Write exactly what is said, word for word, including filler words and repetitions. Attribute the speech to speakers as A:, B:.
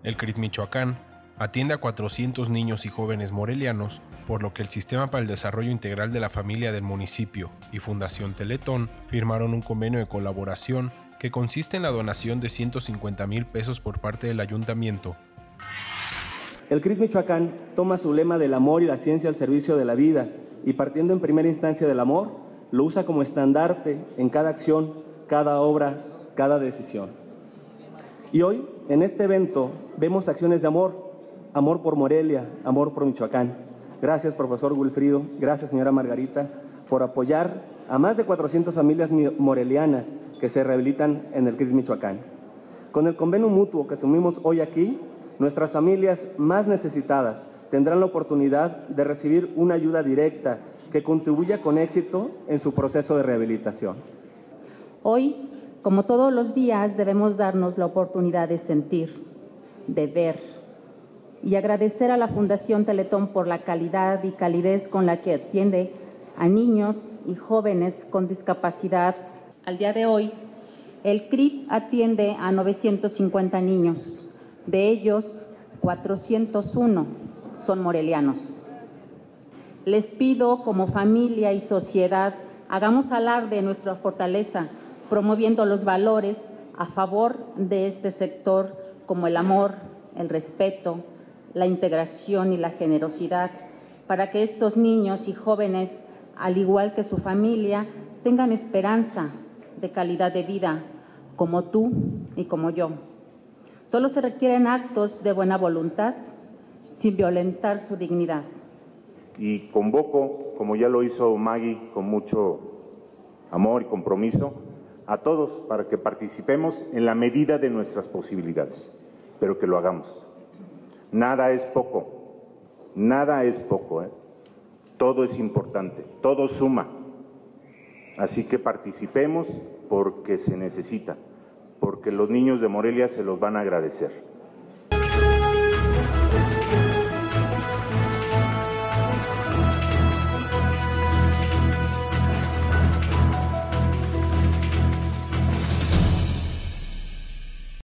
A: El C R I T Michoacán atiende a cuatrocientos niños y jóvenes morelianos, por lo que el Sistema para el Desarrollo Integral de la Familia del municipio y Fundación Teletón firmaron un convenio de colaboración que consiste en la donación de ciento cincuenta mil pesos por parte del ayuntamiento.
B: El C R I T Michoacán toma su lema del amor y la ciencia al servicio de la vida y, partiendo en primera instancia del amor, lo usa como estandarte en cada acción, cada obra, cada decisión. Y hoy, en este evento, vemos acciones de amor, amor por Morelia, amor por Michoacán. Gracias, profesor Wilfrido, gracias, señora Margarita, por apoyar a más de cuatrocientas familias morelianas que se rehabilitan en el C R I T Michoacán. Con el convenio mutuo que asumimos hoy aquí, nuestras familias más necesitadas tendrán la oportunidad de recibir una ayuda directa que contribuya con éxito en su proceso de rehabilitación.
C: Hoy, como todos los días, debemos darnos la oportunidad de sentir, de ver y agradecer a la Fundación Teletón por la calidad y calidez con la que atiende a niños y jóvenes con discapacidad. Al día de hoy, el C R I T atiende a novecientos cincuenta niños, de ellos cuatrocientos uno son morelianos. Les pido, como familia y sociedad, hagamos alarde de nuestra fortaleza, promoviendo los valores a favor de este sector, como el amor, el respeto, la integración y la generosidad, para que estos niños y jóvenes, al igual que su familia, tengan esperanza de calidad de vida, como tú y como yo. Solo se requieren actos de buena voluntad, sin violentar su dignidad.
D: Y convoco, como ya lo hizo Maggie, con mucho amor y compromiso, a todos para que participemos en la medida de nuestras posibilidades, pero que lo hagamos. Nada es poco, nada es poco, ¿eh? Todo es importante, todo suma. Así que participemos porque se necesita, porque los niños de Morelia se los van a agradecer.